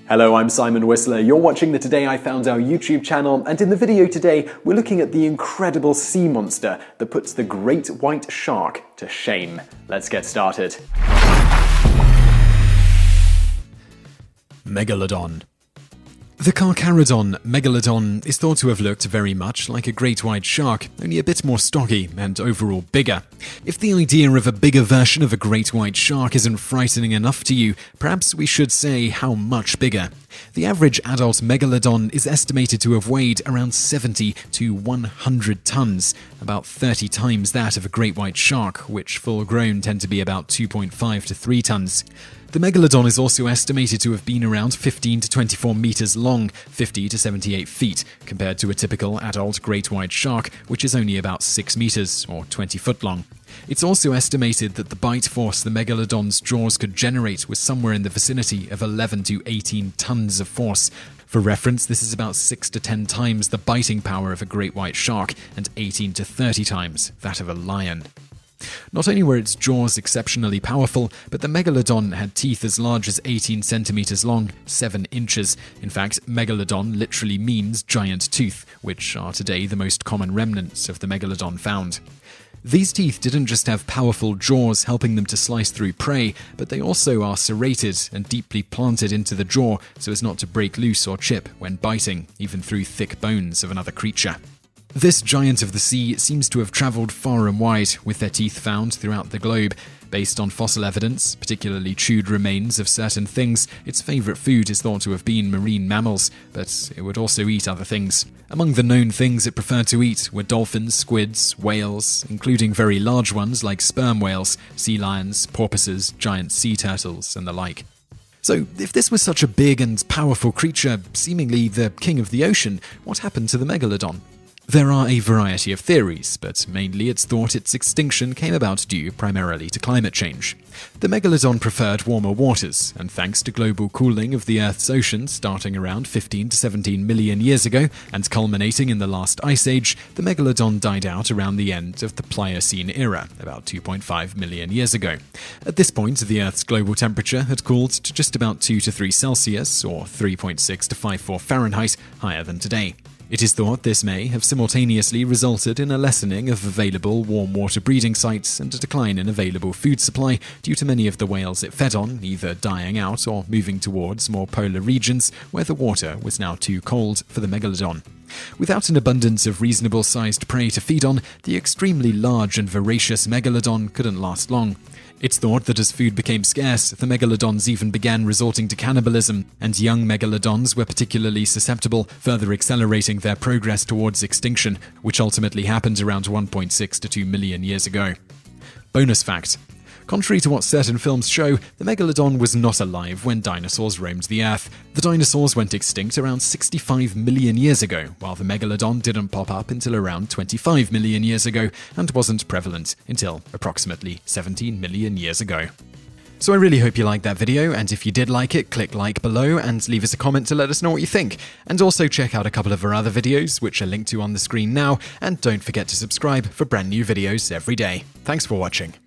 Hello, I'm Simon Whistler. You're watching the Today I Found Out YouTube channel, and in the video today, we're looking at the incredible sea monster that puts the great white shark to shame. Let's get started. Megalodon. The Carcharodon Megalodon is thought to have looked very much like a great white shark, only a bit more stocky and overall bigger. If the idea of a bigger version of a great white shark isn't frightening enough to you, perhaps we should say how much bigger. The average adult Megalodon is estimated to have weighed around 70 to 100 tons, about 30 times that of a great white shark, which full-grown tend to be about 2.5 to 3 tons. The Megalodon is also estimated to have been around 15 to 24 meters long, 50 to 78 feet, compared to a typical adult great white shark, which is only about 6 meters or 20 foot long. It's also estimated that the bite force the Megalodon's jaws could generate was somewhere in the vicinity of 11 to 18 tons of force. For reference, this is about 6 to 10 times the biting power of a great white shark and 18 to 30 times that of a lion. Not only were its jaws exceptionally powerful, but the Megalodon had teeth as large as 18 centimeters long, 7 inches. In fact, Megalodon literally means giant tooth, which are today the most common remnants of the Megalodon found. These teeth didn't just have powerful jaws helping them to slice through prey, but they also are serrated and deeply planted into the jaw so as not to break loose or chip when biting, even through thick bones of another creature. This giant of the sea seems to have travelled far and wide, with their teeth found throughout the globe. Based on fossil evidence, particularly chewed remains of certain things, its favourite food is thought to have been marine mammals, but it would also eat other things. Among the known things it preferred to eat were dolphins, squids, whales, including very large ones like sperm whales, sea lions, porpoises, giant sea turtles, and the like. So, if this was such a big and powerful creature, seemingly the king of the ocean, what happened to the Megalodon? There are a variety of theories, but mainly it's thought its extinction came about due primarily to climate change. The Megalodon preferred warmer waters, and thanks to global cooling of the Earth's oceans starting around 15 to 17 million years ago and culminating in the last ice age, the Megalodon died out around the end of the Pliocene era, about 2.5 million years ago. At this point, the Earth's global temperature had cooled to just about 2 to 3 Celsius, or 3.6 to 5.4 Fahrenheit, higher than today. It is thought this may have simultaneously resulted in a lessening of available warm water breeding sites and a decline in available food supply due to many of the whales it fed on either dying out or moving towards more polar regions where the water was now too cold for the Megalodon. Without an abundance of reasonable-sized prey to feed on, the extremely large and voracious Megalodon couldn't last long. It's thought that as food became scarce, the Megalodons even began resorting to cannibalism, and young Megalodons were particularly susceptible, further accelerating their progress towards extinction, which ultimately happened around 1.6 to 2 million years ago. Bonus fact. Contrary to what certain films show, the Megalodon was not alive when dinosaurs roamed the Earth. The dinosaurs went extinct around 65 million years ago, while the Megalodon didn't pop up until around 25 million years ago and wasn't prevalent until approximately 17 million years ago. So I really hope you liked that video, and if you did like it, click like below and leave us a comment to let us know what you think. And also check out a couple of our other videos, which are linked to on the screen now, and don't forget to subscribe for brand new videos every day. Thanks for watching.